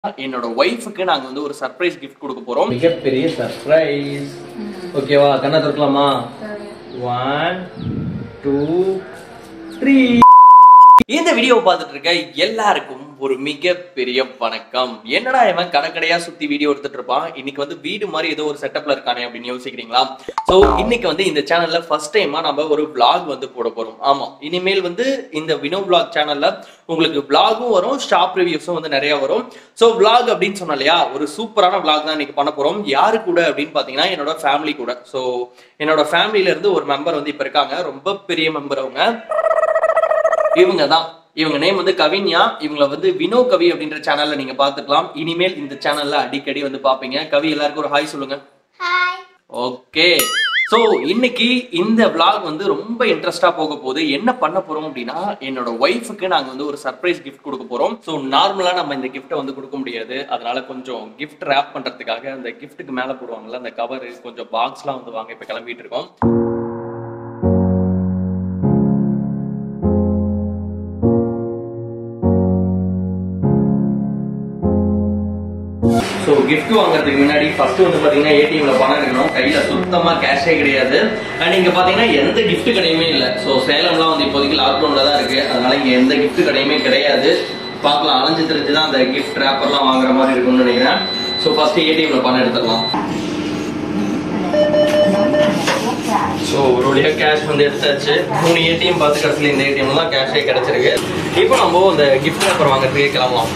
என்னோட ஒய்ஃபுக்கு நாங்க வந்து ஒரு சர்ப்ரைஸ் கிஃப்ட் கொடுக்க போறோம். மிகப்பெரிய சர்ப்ரைஸ். ஓகேவா? கண்ணா திறக்கலாமா? 1 2 3. இந்த வீடியோவை பார்த்துட்டு இருக்க எல்லாருக்கும் ஒரு மிகப்பெரிய வணக்கம். என்னடா இவன் கடைக்கடையா சுத்தி வீடியோ எடுத்துட்டு இருப்பான், இன்னைக்கு வந்து வீடு மாதிரி ஏதோ ஒரு செட்டப்ல இருக்கானே அப்படின்னு யோசிக்கிறீங்களா? சோ இன்னைக்கு வந்து இந்த சேனல்ல ஃபர்ஸ்ட் டைமா நம்ம ஒரு vlog வந்து போட போறோம். ஆமா, இனிமேல் வந்து இந்த வினோ vlog சேனல்ல உங்களுக்கு vlogகும் வரும், ஷாப் ரிவ்யூஸும் வந்து நிறைய வரும். சோ vlog அப்படின்னு சொன்னா இல்லையா, ஒரு சூப்பரான vlog தான் இன்னைக்கு பண்ண போறோம். யாரு கூட அப்படின்னு பாத்தீங்கன்னா என்னோட ஃபேமிலி கூட. சோ என்னோட ஃபேமிலில இருந்து ஒரு மெம்பர் வந்து இப்ப இருக்காங்க, ரொம்ப பெரிய மெம்பர். இவங்க நேம் வந்து கவின்யா. இவங்களை வந்து வினோ கவி அப்படின்ற சேனல்ல நீங்க பாத்துக்கலாம். இனிமேல் இந்த சேனல்ல அடிக்கடி வந்து பாப்பீங்க. கவி, எல்லாருக்கும் ஒரு ஹாய் சொல்லுங்க. ஹாய். ஓகே, சோ இன்னைக்கு இந்த vlog வந்து ரொம்ப இன்ட்ரெஸ்டா போக போகுது. என்ன பண்ண போறோம் அப்படின்னா, என்னோட ஒய்ஃபுக்கு நாங்க வந்து ஒரு சர்ப்ரைஸ் கிஃப்ட் கொடுக்க போறோம். சோ நார்மலா நம்ம இந்த கிஃப்ட்டை வந்து கொடுக்க முடியாது, அதனால கொஞ்சம் கிஃப்ட் ரேப் பண்றதுக்காக அந்த கிஃப்ட்டுக்கு மேல போடுவாங்கல்ல அந்த கவர், கொஞ்சம் பாக்ஸ்லாம் வந்து வாங்க இப்ப கிளம்பிட்டு இருக்கோம். ஸோ கிஃப்ட் வாங்குறதுக்கு முன்னாடி ஃபர்ஸ்ட் வந்து பாத்தீங்கன்னா ஏடிஎம்ல பணம் இருக்கணும், கையில சுத்தமா கேஷே கிடையாது. அண்ட் இங்க பாத்தீங்கன்னா எந்த கிஃப்ட் கடையுமே இல்லை. ஸோ சேலம்லாம் வந்து இப்போதைக்கு லாக்டவுன்ல தான் இருக்கு, அதனால இங்க எந்த கிஃப்ட் கடையுமே கிடையாது. பார்க்கலாம், அலைஞ்சு தெரிஞ்சு தான் அந்த கிஃப்ட் ரேப்பர்லாம் வாங்குற மாதிரி இருக்கும்னு நினைக்கிறேன். ஸோ ஃபர்ஸ்ட் ஏடிஎம்ல பணம் எடுத்துடலாம். ஸோ ஒரு வழியாக கேஷ் வந்து எடுத்தாச்சு. 3 ஏடிஎம் பார்த்து கடைசியில் இந்த ஏடிஎம்ல தான் கேஷே கிடைச்சிருக்கு. இப்போ நம்ம இந்த கிஃப்ட் ரேப்பர் வாங்குறதுக்கே கிளம்பலாம்.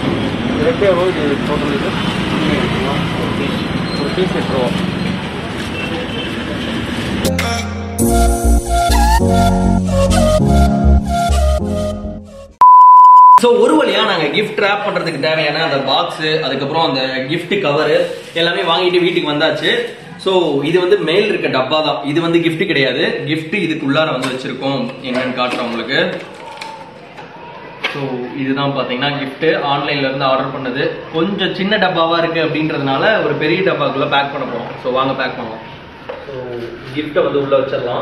ஒரு வழியா நாங்க கிஃப்ட் ரேப் பண்றதுக்கு தேவையான அந்த பாக்ஸ், அதுக்கப்புறம் அந்த கிஃப்ட் கவர் எல்லாமே வாங்கிட்டு வீட்டுக்கு வந்தாச்சு. சோ இது வந்து மேல் இருக்க டப்பா தான், இது வந்து கிஃப்ட் கிடையாது. கிஃப்ட் இதுக்குள்ளார வந்து வச்சிருக்கோம், என்னன்னு காட்டுறோம் உங்களுக்கு. ஸோ இதுதான் பார்த்தீங்கன்னா கிஃப்ட்டு ஆன்லைன்ல இருந்து ஆர்டர் பண்ணது. கொஞ்சம் சின்ன டப்பாவாக இருக்குது அப்படின்றதுனால ஒரு பெரிய டப்பாக்குள்ளே பேக் பண்ண போகிறோம். ஸோ வாங்க பேக் பண்ணலாம். ஸோ கிஃப்ட்டை வந்து உள்ளே வச்சிடலாம்.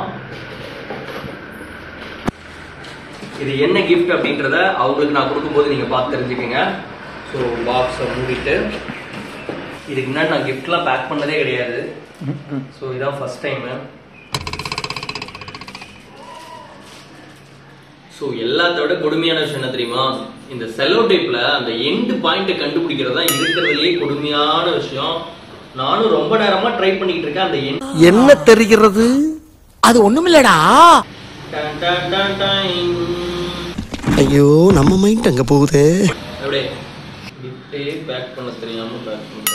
இது என்ன கிஃப்ட் அப்படின்றத அவங்களுக்கு நான் கொடுக்கும்போது நீங்கள் பார்த்து தெரிஞ்சுக்கோங்க. ஸோ பாக்ஸை மூடிட்டு, இதுக்கு முன்னாடி நான் கிஃப்ட்லாம் பேக் பண்ணதே கிடையாது. ஸோ இதான் ஃபர்ஸ்ட் டைமு. ஸோ எல்லாத்தோட கொடுமையான விஷயம் என்ன தெரியுமா, இந்த செல்லோ டேப்ல அந்த எண்ட் பாயிண்ட் கண்டுபிடிக்கிறது தான் இருக்கிறதுலயே கொடுமையான விஷயம். நானும் ரொம்ப நேரமா ட்ரை பண்ணிட்டு இருக்கேன். அந்த என்ன தெரிகிறது, அது ஒண்ணுமில்லடா. ஐயோ, நம்ம மைண்ட் அங்க போகுது. அப்படியே கிஃப்டே பேக் பண்ண தெரியாம பேக் பண்ணிட்டோம்.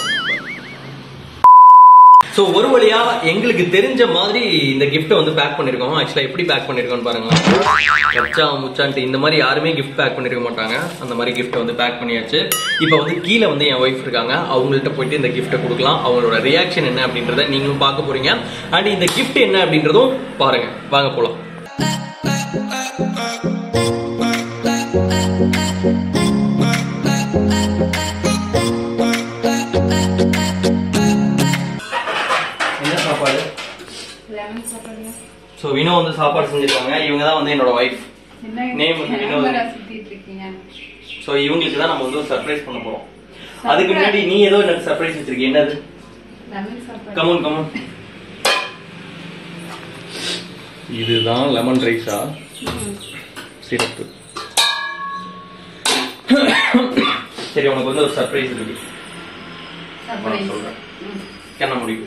ஸோ ஒரு வழியா எங்களுக்கு தெரிஞ்ச மாதிரி இந்த கிஃப்ட்டை வந்து பேக் பண்ணிருக்கோம். ஆக்சுவலா எப்படி பேக் பண்ணிருக்கோம்னு பாருங்களா, கச்சா முச்சான்ட்டு இந்த மாதிரி யாருமே கிஃப்ட் பேக் பண்ணிருக்க மாட்டாங்க. அந்த மாதிரி கிஃப்ட்டை வந்து பேக் பண்ணியாச்சு. இப்போ வந்து கீழே வந்து என் ஒய்ஃப் இருக்காங்க, அவங்கள்ட்ட போயிட்டு இந்த கிஃப்ட்டை கொடுக்கலாம். அவங்களோட ரியாக்ஷன் என்ன அப்படின்றத நீங்களும் பார்க்க போறீங்க. அண்ட் இந்த கிஃப்ட் என்ன அப்படின்றதும் பாருங்க. வாங்க போலாம். சோ வினோ வந்து சாப்பாடு செஞ்சிருக்காங்க. இவங்க தான் வந்து என்னோட வைஃப். நேம் வந்து வினோ. சோ இவங்களுக்கு தான் நம்ம வந்து ஒரு சர்ப்ரைஸ் பண்ண போறோம். அதுக்கு முன்னாடி நீ ஏதோ எனக்கு சர்ப்ரைஸ் வச்சிருக்கீங்க, என்னது? Come on come on. இதுதான் லெமன் ரைஸா? சிறப்பு. சரி, உனக்கு வந்து ஒரு சர்ப்ரைஸ் இருக்கு. சொல்றேன், என்ன முடியும்?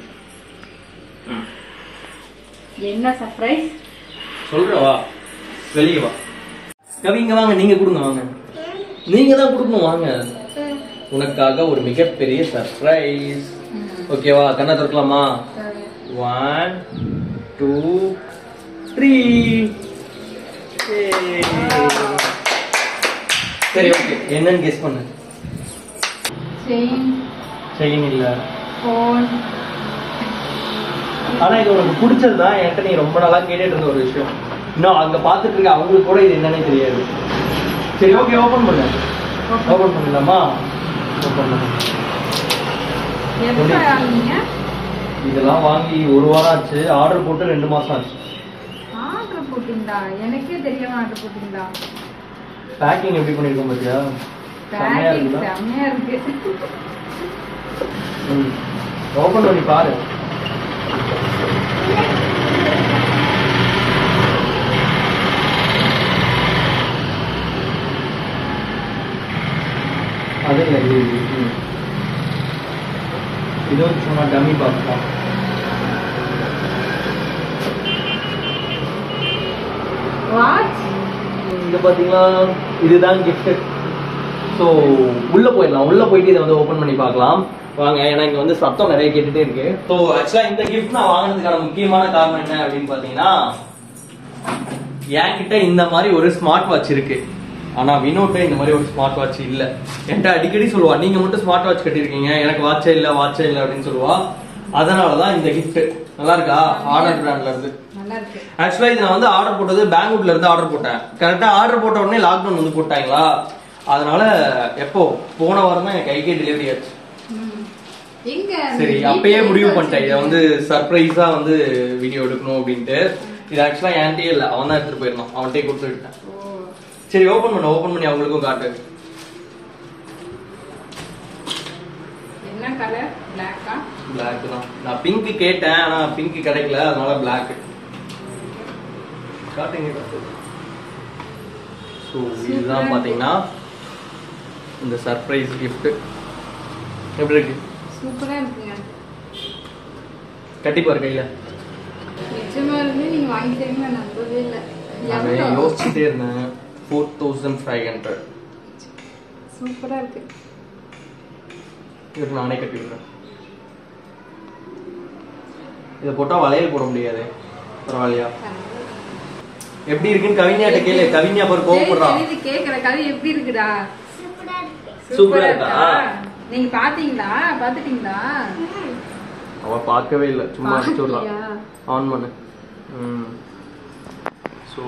என்ன சர்ப்ரைஸ் சொல்றேன், வா வெளியே வா. கவிங்க வாங்க, நீங்க கொடுங்க, வாங்க. நீங்க தான் கொடுக்கணும், வாங்க. உனக்காக ஒரு மிகப்பெரிய சர்ப்ரைஸ். ஓகேவா? கண்ணா திறக்கலாமா? 1 2 3. சரி, ஓகே. என்னன்னு கெஸ் பண்ணு. செயின் இல்ல, போன். ஆனா இது உனக்கு பிடிச்சதுதான். என்கிட்ட நீ ரொம்ப நாளா கேட்டுட்டு இருந்த ஒரு விஷயம். இன்னும் அங்க பாத்துட்டு இருக்க அவங்களுக்கு கூட இது என்னன்னே தெரியாது. சரி, ஓகே, ஓபன் பண்ணு. ஓபன் பண்ணலாமா? ஓபன் பண்ணு. இதெல்லாம் வாங்கி 1 வாரம் ஆச்சு. ஆர்டர் போட்டு 2 மாசம் ஆச்சு. ஆர்டர் போட்டீங்களா? எனக்கே தெரியாம ஆர்டர் போட்டீங்களா? பேக்கிங் எப்படி பண்ணிருக்கோம் பாத்தியா? பேக்கிங் செம்மையா இருக்கு. ஓபன் பண்ணி பாரு. அது இல்லை, இது வந்து சும்மா டம்மி பாக்ஸ் தான். வாட்ச் இங்க பாத்தீங்களா, இதுதான் gift. ஸோ உள்ள போயிடலாம். உள்ள போயிட்டு இதை வந்து ஓபன் பண்ணி பார்க்கலாம் வாங்க. ஏன்னா இங்க வந்து சத்தம் நிறைய கேட்டுட்டே இருக்கு. ஸோ ஆக்சுவலா இந்த கிஃப்ட் நான் வாங்கினதுக்கான முக்கியமான காரணம் என்ன அப்படின்னு பாத்தீங்கன்னா, என்கிட்ட இந்த மாதிரி ஒரு ஸ்மார்ட் வாட்ச் இருக்கு. ஆனா வினோட்ட இந்த மாதிரி ஒரு ஸ்மார்ட் வாட்ச் இல்ல. என்கிட்ட அடிக்கடி சொல்லுவா, நீங்க மட்டும் ஸ்மார்ட் வாட்ச் கட்டிருக்கீங்க, எனக்கு வாட்சே இல்ல அப்படின்னு சொல்லுவா. அதனாலதான் இந்த கிஃப்ட். நல்லா இருக்கா? ஆர்டர் பிராண்ட்ல இருந்து. நல்லா இருக்கு. ஆக்சுவலா இது நான் வந்து ஆர்டர் போட்டது பெங்களூர்ல இருந்து ஆர்டர் போட்டேன். கரெக்டா ஆர்டர் போட்ட உடனே லாக்டவுன் வந்து போட்டாங்களா, அதனால எப்போ போன வாரம் தான் என் கைக்கே டெலிவரி ஆச்சு. எங்க சரி, அப்பயே முடிவு பண்ணிட்டேன் இதை வந்து சர்ப்ரைஸா வந்து வீடியோ எடுக்கணும் அப்படின்ட்டு. இது ஆக்சுவலா என்கிட்டயே இல்ல, அவன் தான் எடுத்துட்டு போயிருந்தான், அவன்கிட்டயே கொடுத்து விட்டேன். சரி ஓபன் பண்ணி அவங்களுக்கும் காட்டு. என்ன கலர்? பிளாக்கா? பிளாக் தான். நான் பிங்க் கேட்டேன், ஆனா பிங்க் கிடைக்கல, அதனால பிளாக். காட்டுங்க. ஸோ இதுதான் பாத்தீங்கன்னா இந்த சர்ப்ரைஸ் கிஃப்ட். எப்படி இருக்கு? சூப்பரா இருக்குங்க. கட்டி பாரு கையில. நிஜமா இருந்து நீங்க வாங்கி தரீங்க, நான் நம்பவே இல்லை. நான் யோசிச்சுட்டே இருந்தேன். 4500. சூப்பரா இருக்கு. இதுக்கு நானே கட்டி விடுறேன். இதை போட்டா வளையல் போட முடியாது. பரவாயில்லையா? எப்படி இருக்குன்னு கவிஞாட்ட கேளு. கவிஞா பாரு கோவப்படுறான். இது கேக்குற கதை எப்படி இருக்குடா? சூப்பரா இருக்கா? நீங்க பாத்துட்டீங்களா? அவ பார்க்கவே இல்ல, சும்மா அடிச்சுடுறான். ஆன் பண்ணு. சோ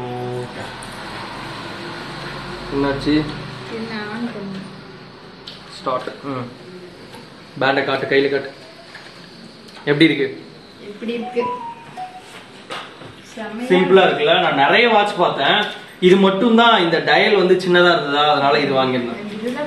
என்னாச்சு? என்ன ஆன் பண்ணு? ஸ்டார்ட். பேண்ட காட்டு, கையில காட்டு. எப்படி இருக்கு? எப்படி இருக்கு? சிம்பிளா இருக்குல்ல. நான் நிறைய வாட்ச் பார்த்தேன், இது மட்டும் தான் இந்த டயல் வந்து சின்னதா இருந்ததா, அதனால இது வாங்கியிருந்தேன்.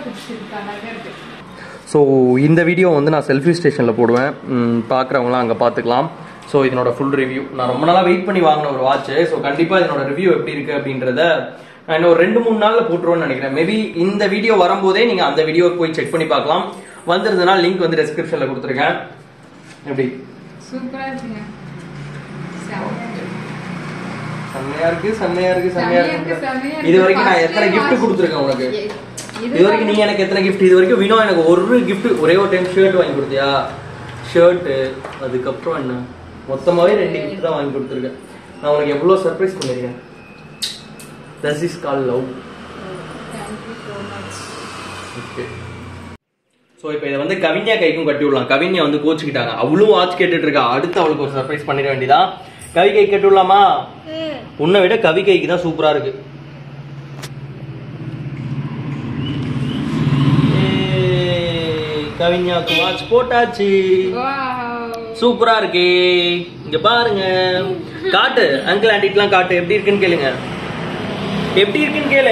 ஸோ இந்த வீடியோ வந்து நான் செல்ஃபி ஸ்டேஷனில் போடுவேன், பார்க்குறவங்களாம் அங்கே பார்த்துக்கலாம். ஸோ இதனோட ஃபுல் ரிவ்யூ, நான் ரொம்ப நாளாக வெயிட் பண்ணி வாங்கின ஒரு வாட்ச். ஸோ கண்டிப்பாக இதனோட ரிவ்யூ எப்படி இருக்கு அப்படின்றத நான் இன்னும் ஒரு 2-3 நாளில் போட்டுருவேன்னு நினைக்கிறேன். மேபி இந்த வீடியோ வரும்போதே நீங்கள் அந்த வீடியோக்கு போய் செக் பண்ணி பார்க்கலாம். வந்திருந்ததுனா லிங்க் வந்து டிஸ்கிரிப்ஷனில் கொடுத்துருக்கேன். எப்படி? சூப்பரா இருக்குங்க. செம்மையா இருக்கு. இது வரைக்கும் நான் எத்தனை கிஃப்ட் கொடுத்துருக்கேன் உனக்கு? இது வரைக்கும் நீ எனக்கு எத்தனை கிஃப்ட்? இது வரைக்கும் வினோ எனக்கு ஒரு கிஃப்ட், ஒரே ஒரு டைம் ஷர்ட் வாங்கி கொடுத்தியா? ஷர்ட், அதுக்கப்புறம் என்ன, மொத்தமாவே 2 கிஃப்ட் தான் வாங்கி கொடுத்துருக்கேன். நான் உனக்கு எவ்வளவு சர்ப்ரைஸ் பண்ணிருக்கேன். This is called love. Thank you so much. Okay. So இப்போ இதை வந்து கவிஞா கைக்கும் கட்டி விடலாம். கவிஞா வந்து கோச்சுக்கிட்டாங்க, அவளும் வாட்ச் கேட்டுட்டு இருக்கா. அடுத்து அவளுக்கு ஒரு சர்ப்ரைஸ் பண்ணிட வேண்டியதான். கவி கை கட்டி விடலாமா? உன்னை விட கவி கைக்கு தான் சூப்பரா இருக்கு. கவிஞாக்கு வாட்ச் போட்டாச்சு. சூப்பரா இருக்கு. இங்க பாருங்க, காட்டு. அங்கிள் ஆண்டிட்டுலாம் காட்டு, எப்படி இருக்குன்னு கேளுங்க. எப்படி இருக்குன்னு கேளு.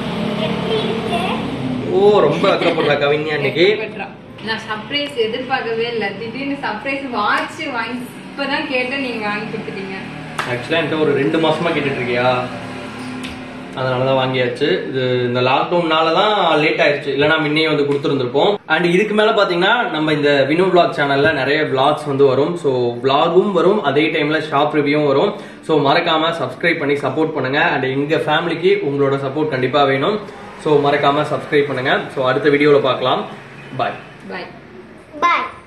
ஓ, ரொம்ப அக்கப்படுறா கவிஞா இன்னைக்கு. நான் சர்ப்ரைஸ் எதிர்பார்க்கவே இல்ல. திடீர்னு சர்ப்ரைஸ் வாட்ச் வாங்கி இப்பதான் கேட்டேன், நீங்க வாங்கி கொடுத்துட்டீங்க. ஆக்சுவலா என்கிட்ட ஒரு 2 மாசமா கேட்டுட்டு இருக்கியா, அதனாலதான் வாங்கியாச்சு. இது இந்த லாக்டவுன்னால தான் லேட் ஆயிடுச்சு, இல்லைன்னா முன்னே வந்து கொடுத்துருந்துருப்போம். அண்ட் இதுக்கு மேல பாத்தீங்கன்னா நம்ம இந்த வினோ vlog சேனல்ல நிறைய vlogs வந்து வரும். ஸோ vlogகும் வரும், அதே டைம்ல ஷாப் ரிவ்யூவும் வரும். ஸோ மறக்காம சப்ஸ்கிரைப் பண்ணி சப்போர்ட் பண்ணுங்க. அண்ட் எங்க ஃபேமிலிக்கு உங்களோட சப்போர்ட் கண்டிப்பா வேணும். ஸோ மறக்காம சப்ஸ்கிரைப் பண்ணுங்க. ஸோ அடுத்த வீடியோல பார்க்கலாம். பாய் பாய். Bye.